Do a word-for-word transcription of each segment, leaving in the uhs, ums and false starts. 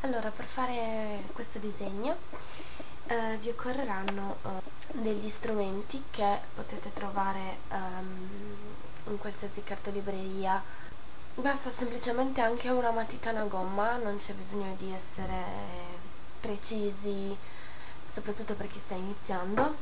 Allora, per fare questo disegno eh, vi occorreranno eh, degli strumenti che potete trovare um, in qualsiasi cartolibreria. Basta semplicemente anche una matita e una gomma, non c'è bisogno di essere precisi, soprattutto per chi sta iniziando.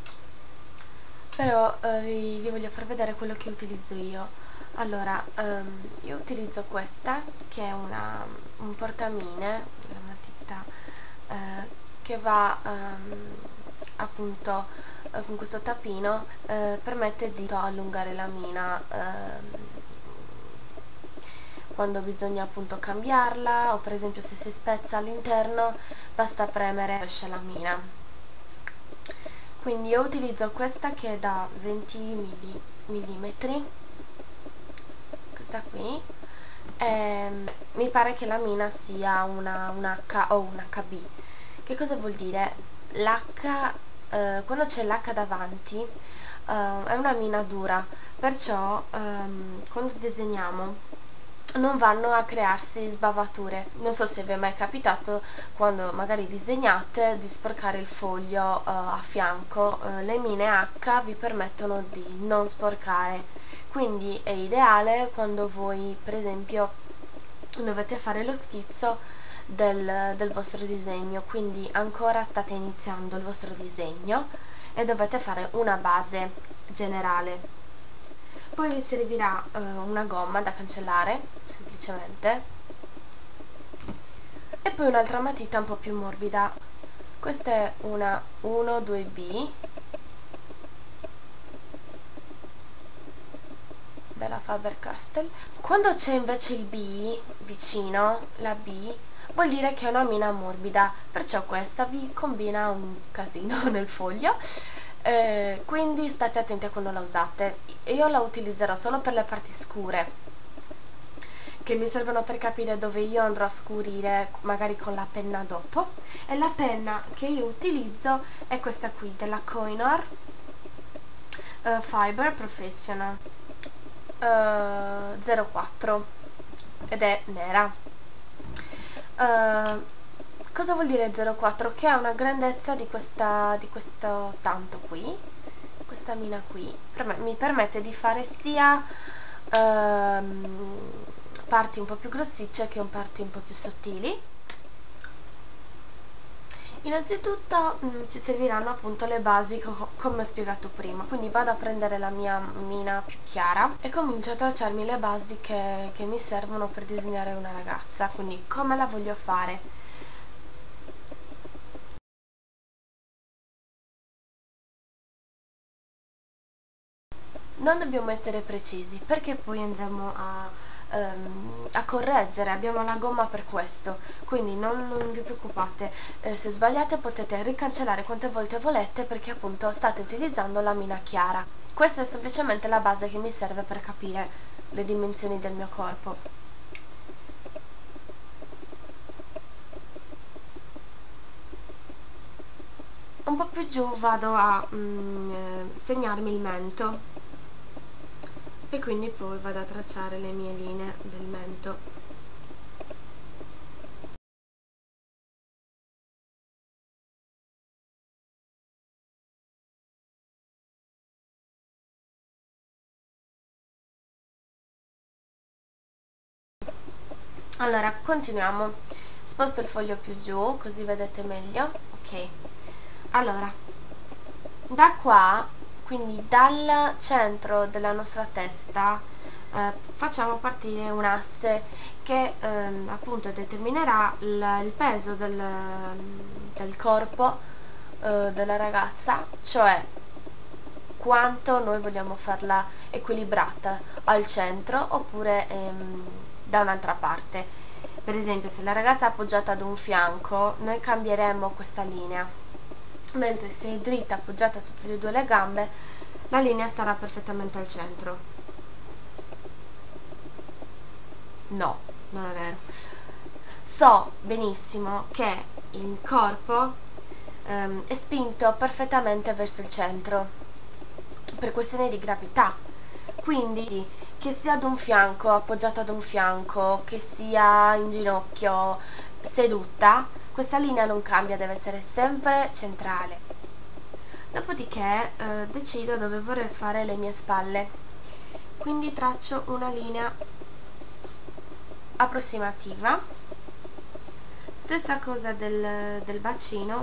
Però eh, vi, vi voglio far vedere quello che utilizzo io. Allora, um, io utilizzo questa, che è una, un portamine, una matita eh, che va um, appunto eh, con questo tappino, eh, permette di allungare la mina eh, quando bisogna appunto cambiarla, o per esempio se si spezza all'interno basta premere e esce la mina. Quindi io utilizzo questa che è da venti millimetri, questa qui, e mi pare che la mina sia una, una H o un H B. Che cosa vuol dire? L'H, eh, quando c'è l'H davanti, eh, è una mina dura, perciò ehm, quando disegniamo non vanno a crearsi sbavature. Non so se vi è mai capitato, quando magari disegnate, di sporcare il foglio uh, a fianco. Uh, le mine H vi permettono di non sporcare, quindi è ideale quando voi per esempio dovete fare lo schizzo del, del vostro disegno, quindi ancora state iniziando il vostro disegno e dovete fare una base generale. Poi vi servirà uh, una gomma da cancellare, semplicemente, e poi un'altra matita un po' più morbida. Questa è una uno due B della Faber-Castell. Quando c'è invece il B vicino, la B, vuol dire che è una mina morbida, perciò questa vi combina un casino nel foglio. Eh, quindi state attenti a quando la usate. Io la utilizzerò solo per le parti scure, che mi servono per capire dove io andrò a scurire, magari con la penna dopo. E la penna che io utilizzo è questa qui, della Koh-i-Noor uh, Fiber Professional uh, zero quattro, ed è nera. Uh, Cosa vuol dire zero quattro? Che ha una grandezza di questa, di questo tanto qui, questa mina qui, per me, mi permette di fare sia ehm, parti un po' più grossicce che parti un po' più sottili. Innanzitutto mh, ci serviranno appunto le basi co come ho spiegato prima, quindi vado a prendere la mia mina più chiara e comincio a tracciarmi le basi che, che mi servono per disegnare una ragazza. Quindi come la voglio fare? Non dobbiamo essere precisi, perché poi andremo a, um, a correggere, abbiamo la gomma per questo, quindi non, non vi preoccupate, eh, se sbagliate potete ricancellare quante volte volete, perché appunto state utilizzando la mina chiara. Questa è semplicemente la base che mi serve per capire le dimensioni del mio corpo. Un po' più giù vado a mm, segnarmi il mento, e quindi poi vado a tracciare le mie linee del mento. Allora, continuiamo. Sposto il foglio più giù, così vedete meglio. Ok. Allora, da qua, quindi dal centro della nostra testa, eh, facciamo partire un asse che ehm, appunto determinerà il, il peso del, del corpo eh, della ragazza, cioè quanto noi vogliamo farla equilibrata al centro oppure ehm, da un'altra parte. Per esempio, se la ragazza è appoggiata ad un fianco, noi cambieremo questa linea, mentre se è dritta appoggiata su le due le gambe, la linea starà perfettamente al centro. No, non è vero. So benissimo che il corpo ehm, è spinto perfettamente verso il centro per questione di gravità, quindi che sia ad un fianco, appoggiato ad un fianco, che sia in ginocchio, seduta, questa linea non cambia, deve essere sempre centrale. Dopodiché eh, decido dove vorrei fare le mie spalle, quindi traccio una linea approssimativa. Stessa cosa del, del bacino,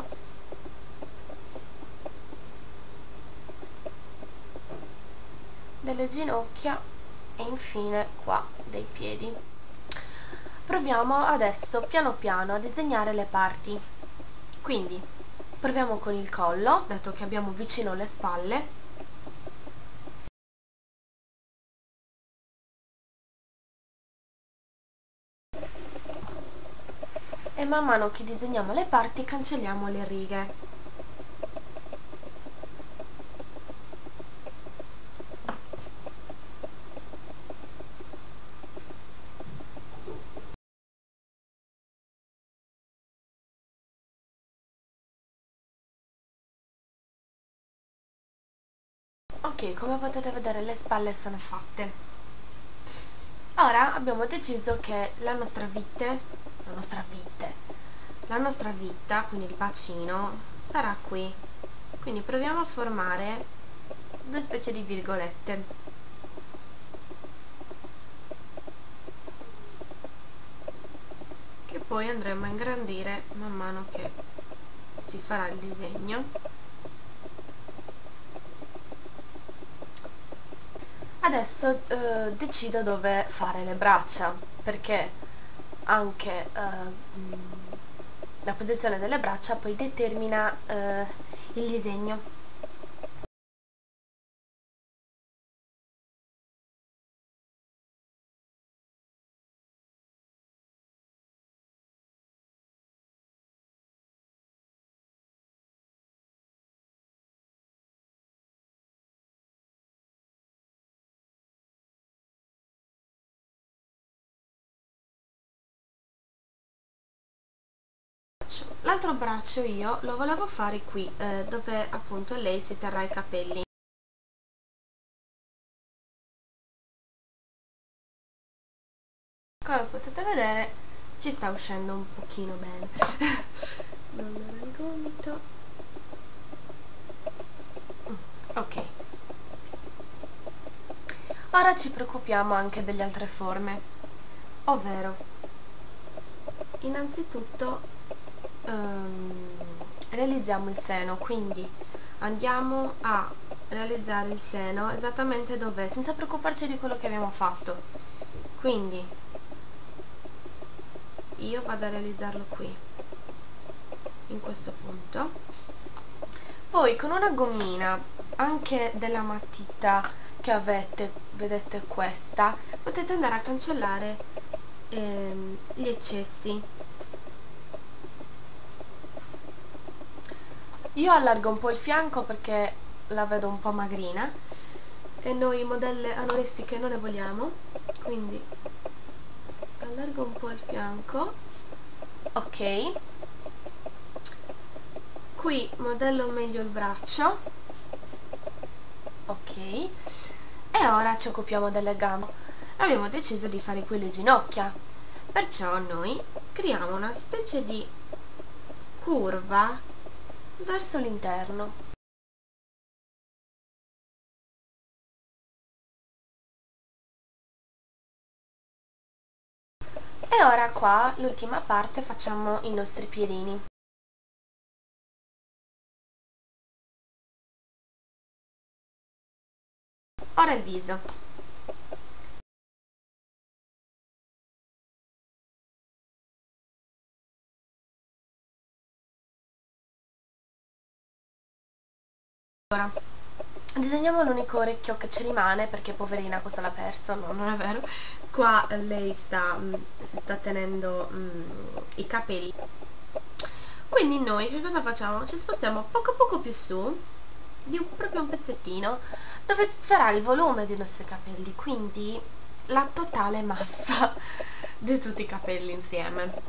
delle ginocchia e infine qua dei piedi. Proviamo adesso piano piano a disegnare le parti, quindi proviamo con il collo, dato che abbiamo vicino le spalle. E man mano che disegniamo le parti cancelliamo le righe. Ok, come potete vedere le spalle sono fatte. Ora abbiamo deciso che la nostra vite, la nostra vite, la nostra vita, quindi il bacino, sarà qui. Quindi proviamo a formare due specie di virgolette. Che poi andremo a ingrandire man mano che si farà il disegno. Adesso eh, decido dove fare le braccia, perché anche eh, la posizione delle braccia poi determina eh, il disegno. L'altro braccio io lo volevo fare qui, eh, dove appunto lei si terrà i capelli. Come potete vedere ci sta uscendo un pochino bene. Non era il gomito. Ok. Ora ci preoccupiamo anche delle altre forme, ovvero innanzitutto ehm, realizziamo il seno, quindi andiamo a realizzare il seno esattamente dov'è, senza preoccuparci di quello che abbiamo fatto. Quindi io vado a realizzarlo qui, in questo punto. Poi con una gommina, anche della matita che avete, vedete questa, potete andare a cancellare ehm, gli eccessi. Io allargo un po' il fianco perché la vedo un po' magrina e noi modelle anoressiche non ne vogliamo, quindi allargo un po' il fianco. Ok, qui modello meglio il braccio. Ok, e ora ci occupiamo delle gambe. Abbiamo deciso di fare qui le ginocchia, perciò noi creiamo una specie di curva verso l'interno. E ora qua, l'ultima parte, facciamo i nostri piedini. Ora il viso. Ora, disegniamo l'unico orecchio che ci rimane, perché poverina questo l'ha perso, no, non è vero. Qua eh, lei sta, mh, si sta tenendo mh, i capelli. Quindi noi che cosa facciamo? Ci spostiamo poco poco più su, di un, proprio un pezzettino, dove sarà il volume dei nostri capelli, quindi la totale massa di tutti i capelli insieme.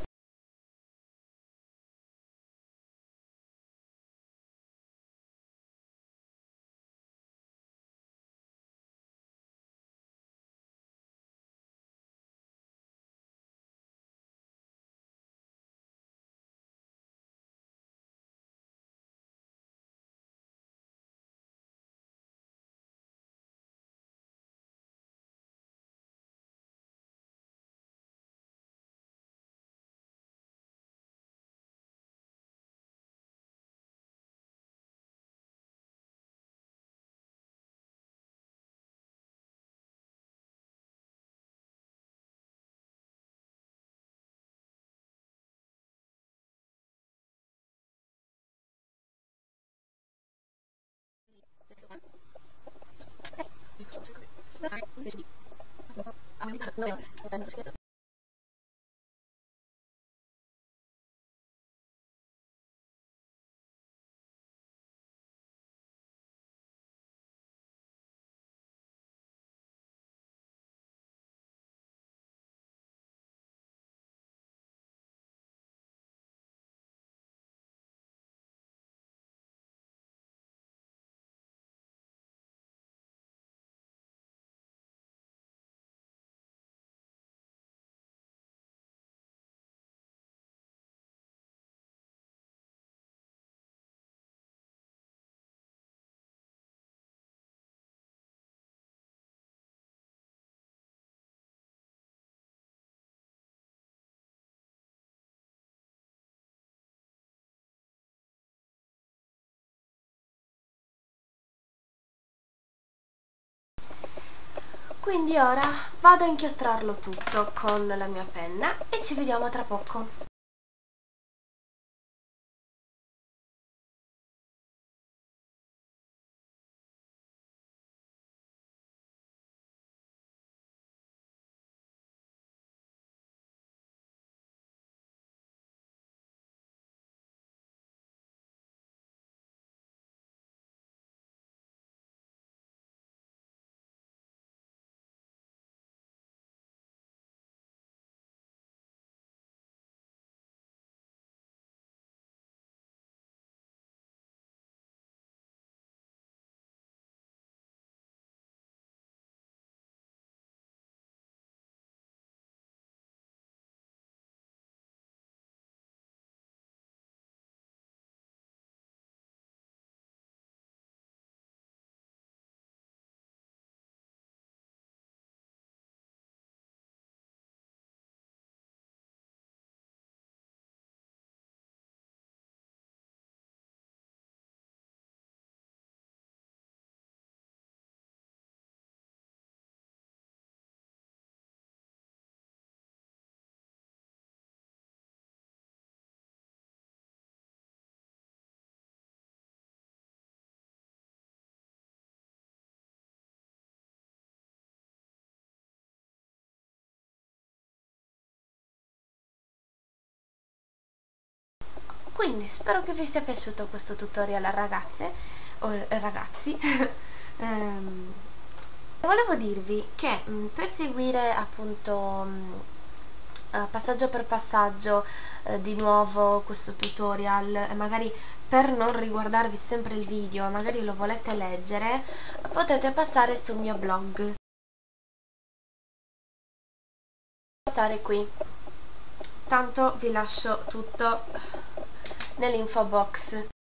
Quindi ora vado a inchiostrarlo tutto con la mia penna e ci vediamo tra poco. Quindi spero che vi sia piaciuto questo tutorial, ragazze o ragazzi. um, volevo dirvi che mh, per seguire appunto mh, uh, passaggio per passaggio uh, di nuovo questo tutorial, e magari per non riguardarvi sempre il video, magari lo volete leggere, potete passare sul mio blog, passare qui, tanto vi lascio tutto nell'info box.